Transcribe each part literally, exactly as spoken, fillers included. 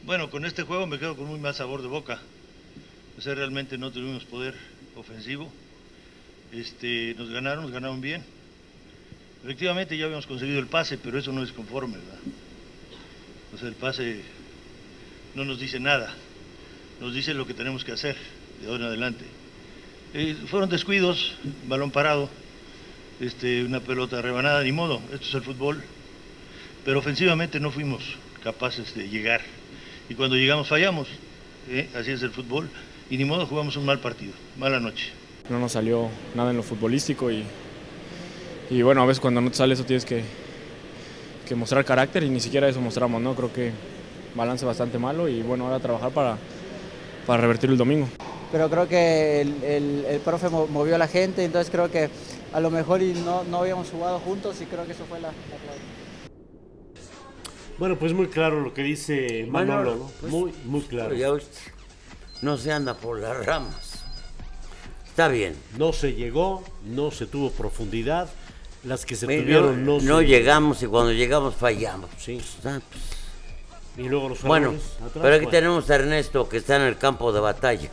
Bueno, con este juego me quedo con muy mal sabor de boca. O sea, realmente no tuvimos poder ofensivo. Este, nos ganaron, nos ganaron bien. Efectivamente ya habíamos conseguido el pase, pero eso no es conforme, ¿verdad? O sea, el pase no nos dice nada, nos dice lo que tenemos que hacer de ahora en adelante. Eh, fueron descuidos, balón parado, este, una pelota rebanada, ni modo, esto es el fútbol. Pero ofensivamente no fuimos capaces de llegar. Y cuando llegamos fallamos, ¿eh? Así es el fútbol. Y ni modo, jugamos un mal partido, mala noche. No nos salió nada en lo futbolístico y, y bueno, a veces cuando no te sale eso tienes que, que mostrar carácter y ni siquiera eso mostramos, ¿no? Creo que balance bastante malo y bueno, ahora trabajar para, para revertir el domingo. Pero creo que el, el, el profe movió a la gente, entonces creo que a lo mejor y no, no habíamos jugado juntos y creo que eso fue la, la clave. Bueno, pues muy claro lo que dice Manolo, ¿no? Pues, muy, muy claro. Ya no se anda por las ramas. Está bien. No se llegó, no se tuvo profundidad, las que se Pero tuvieron no, no se... llegamos y cuando llegamos fallamos. Sí. Ah, pues. Y luego los Bueno, errores atrás, pero aquí bueno. tenemos a Ernesto que está en el campo de batalla.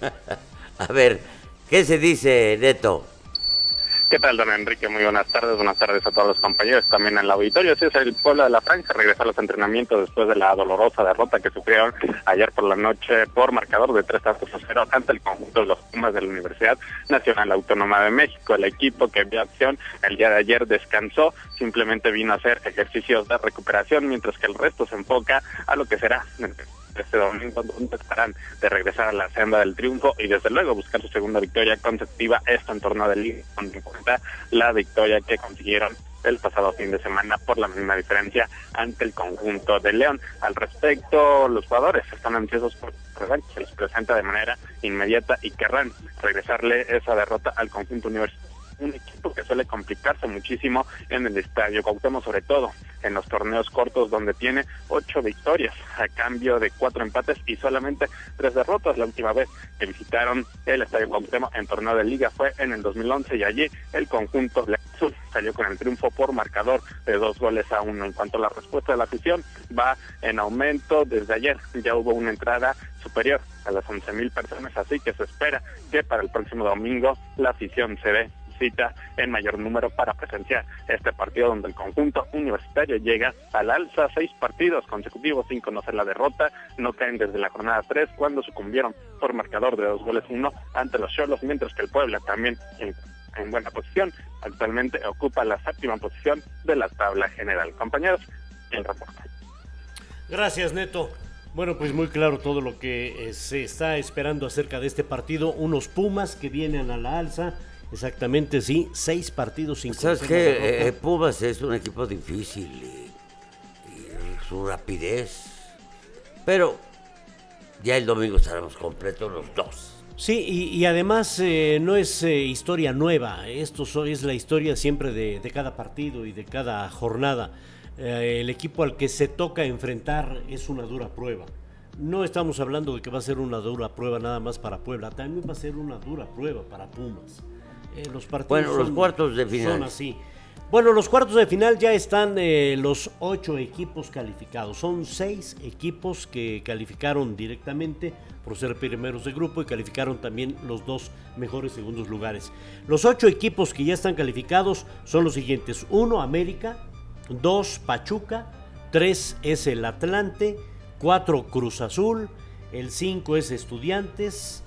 A ver, ¿qué se dice, Neto? ¿Qué tal, don Enrique? Muy buenas tardes, buenas tardes a todos los compañeros también en el auditorio. Así es, el Puebla de la Franja regresó a los entrenamientos después de la dolorosa derrota que sufrieron ayer por la noche por marcador de tres tantos a cero ante el conjunto de los Pumas de la Universidad Nacional Autónoma de México. El equipo que vio acción el día de ayer descansó, simplemente vino a hacer ejercicios de recuperación, mientras que el resto se enfoca a lo que será este domingo, donde estarán de regresar a la senda del triunfo y desde luego buscar su segunda victoria consecutiva, esto en torno del liga, con en cuenta la victoria que consiguieron el pasado fin de semana por la misma diferencia ante el conjunto de León. Al respecto, los jugadores están ansiosos por que se les presenta de manera inmediata y querrán regresarle esa derrota al conjunto universitario. Un equipo que suele complicarse muchísimo en el Estadio Cuauhtémoc, sobre todo en los torneos cortos, donde tiene ocho victorias a cambio de cuatro empates y solamente tres derrotas. La última vez que visitaron el Estadio Cuauhtémoc en torneo de liga fue en el dos mil once y allí el conjunto de azul salió con el triunfo por marcador de dos goles a uno. En cuanto a la respuesta de la afición, va en aumento. Desde ayer ya hubo una entrada superior a las once mil personas, así que se espera que para el próximo domingo la afición se dé cita en mayor número para presenciar este partido, donde el conjunto universitario llega al alza, seis partidos consecutivos sin conocer la derrota, no caen desde la jornada tres cuando sucumbieron por marcador de dos goles uno ante los Xolos, mientras que el Puebla también en, en buena posición, actualmente ocupa la séptima posición de la tabla general. Compañeros, el reporte. Gracias, Neto. Bueno, pues muy claro todo lo que eh, se está esperando acerca de este partido, unos Pumas que vienen a la alza. Exactamente, sí, seis partidos sin ¿Sabes qué? Eh, Pumas es un equipo difícil y, y su rapidez, pero ya el domingo estaremos completos los dos. Sí, y, y además eh, no es eh, historia nueva, esto so, es la historia siempre de, de cada partido y de cada jornada. Eh, el equipo al que se toca enfrentar es una dura prueba. No estamos hablando de que va a ser una dura prueba nada más para Puebla, también va a ser una dura prueba para Pumas. Eh, los partidos bueno, los son, cuartos de final. Son así. Bueno, los cuartos de final ya están eh, los ocho equipos calificados. Son seis equipos que calificaron directamente por ser primeros de grupo y calificaron también los dos mejores segundos lugares. Los ocho equipos que ya están calificados son los siguientes. Uno, América. Dos, Pachuca. Tres es el Atlante. Cuatro, Cruz Azul. El cinco es Estudiantes.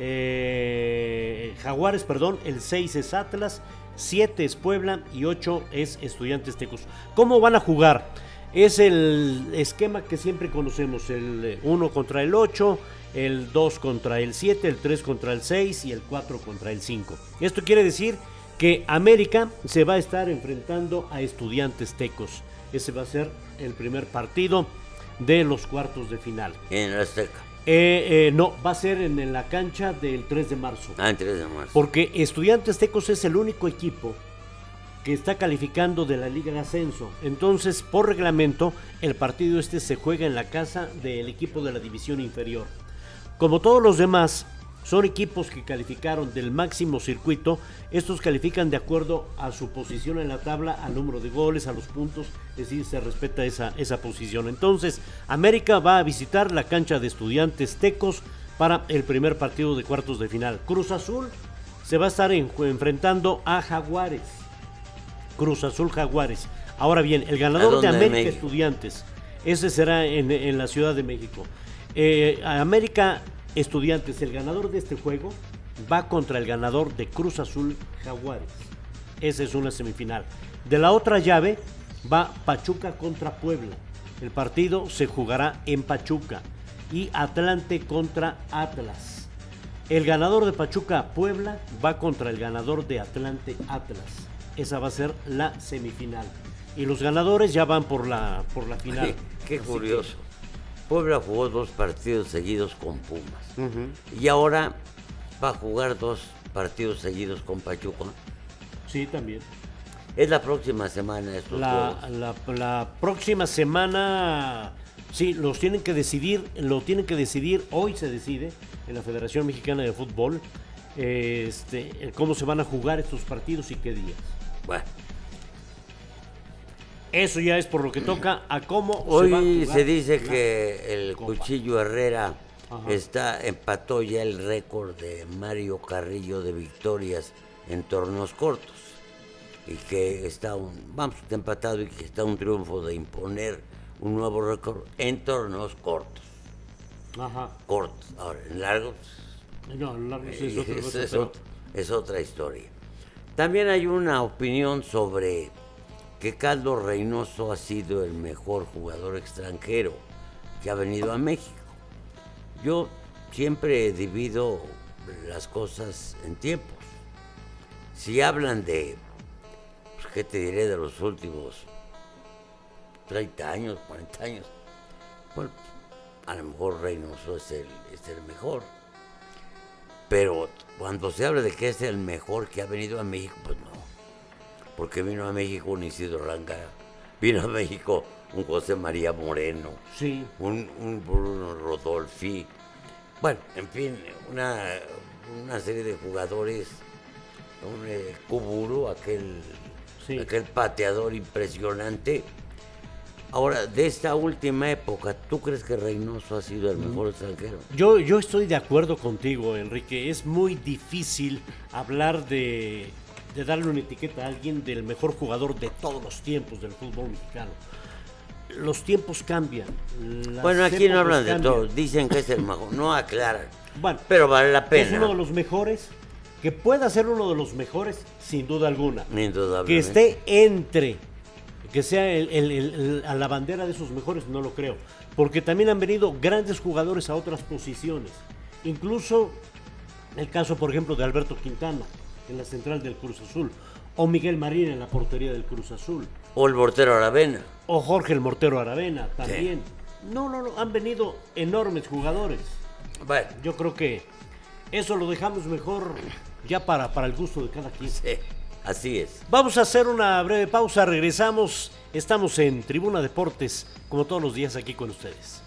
Eh, Jaguares, perdón. El seis es Atlas. siete es Puebla y ocho es Estudiantes Tecos. ¿Cómo van a jugar? Es el esquema que siempre conocemos, el uno contra el ocho, el dos contra el siete, el tres contra el seis y el cuatro contra el cinco. Esto quiere decir que América se va a estar enfrentando a Estudiantes Tecos. Ese va a ser el primer partido de los cuartos de final. En el Azteca. Eh, eh, no, va a ser en, en la cancha del tres de marzo. Ah, el tres de marzo. Porque Estudiantes Tecos es el único equipo que está calificando de la Liga de Ascenso. Entonces, por reglamento, el partido este se juega en la casa del equipo de la división inferior. Como todos los demás, son equipos que calificaron del máximo circuito. Estos califican de acuerdo a su posición en la tabla, al número de goles, a los puntos, es decir, se respeta esa, esa posición. Entonces, América va a visitar la cancha de Estudiantes Tecos para el primer partido de cuartos de final. Cruz Azul se va a estar en, enfrentando a Jaguares. Cruz Azul Jaguares. Ahora bien, el ganador de América México? Estudiantes, ese será en, en la Ciudad de México. Eh, América Estudiantes, el ganador de este juego va contra el ganador de Cruz Azul Jaguares. Esa es una semifinal. De la otra llave va Pachuca contra Puebla. El partido se jugará en Pachuca. Y Atlante contra Atlas. El ganador de Pachuca Puebla va contra el ganador de Atlante Atlas. Esa va a ser la semifinal. Y los ganadores ya van por la, por la final. Qué, qué curioso. Que... Puebla jugó dos partidos seguidos con Pumas. Uh-huh. Y ahora va a jugar dos partidos seguidos con Pachuca. Sí, también. Es la próxima semana estos la, la, la próxima semana, sí, los tienen que decidir, lo tienen que decidir, hoy se decide en la Federación Mexicana de Fútbol, eh, este, cómo se van a jugar estos partidos y qué días. Bueno. Eso ya es por lo que toca a cómo hoy se va a jugar. Se dice que el Copa. Cuchillo Herrera Ajá. está empató ya el récord de Mario Carrillo de victorias en torneos cortos. Y que está un, vamos, está empatado y que está un triunfo de imponer un nuevo récord en torneos cortos. Ajá. Cortos. Ahora, en largos. No, en largos eh, es, otra, es, cosa, es, pero... otra, es otra historia. También hay una opinión sobre que Carlos Reynoso ha sido el mejor jugador extranjero que ha venido a México. Yo siempre divido las cosas en tiempos. Si hablan de, pues, ¿qué te diré de los últimos treinta años, cuarenta años? Bueno, a lo mejor Reynoso es el, es el mejor. Pero cuando se habla de que es el mejor que ha venido a México, pues no. Porque vino a México un Isidro Ranga, vino a México un José María Moreno, sí. un, un Bruno Rodolfi. Bueno, en fin, una, una serie de jugadores, un eh, Kuburu, aquel, sí. aquel pateador impresionante. Ahora, de esta última época, ¿tú crees que Reynoso ha sido el mejor extranjero? Yo, yo estoy de acuerdo contigo, Enrique. Es muy difícil hablar de, de darle una etiqueta a alguien del mejor jugador de todos los tiempos del fútbol mexicano. Los tiempos cambian. Bueno, aquí no hablan cambian. de todo. Dicen que es el mejor. No aclaran. Bueno, pero vale la pena. Es uno de los mejores. Que pueda ser uno de los mejores, sin duda alguna. Indudablemente. Que esté entre... que sea el, el, el, el, a la bandera de esos mejores, no lo creo, porque también han venido grandes jugadores a otras posiciones, incluso el caso, por ejemplo, de Alberto Quintana en la central del Cruz Azul, o Miguel Marín en la portería del Cruz Azul, o el Mortero Aravena, o Jorge el Mortero Aravena también. Sí. No, no, no, han venido enormes jugadores. Bueno, yo creo que eso lo dejamos mejor ya para, para el gusto de cada quien. Sí. Así es. Vamos a hacer una breve pausa, regresamos. Estamos en Tribuna Deportes, como todos los días aquí con ustedes.